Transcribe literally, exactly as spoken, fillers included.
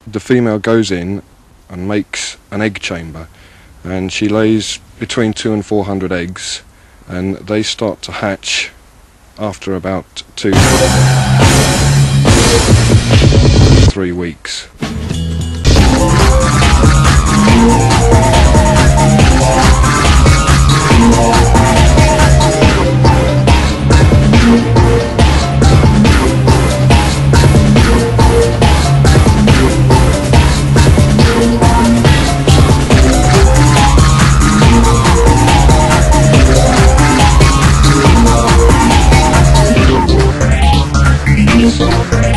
the female goes in and makes an egg chamber, and she lays between two and four hundred eggs, and they start to hatch after about two, three weeks. So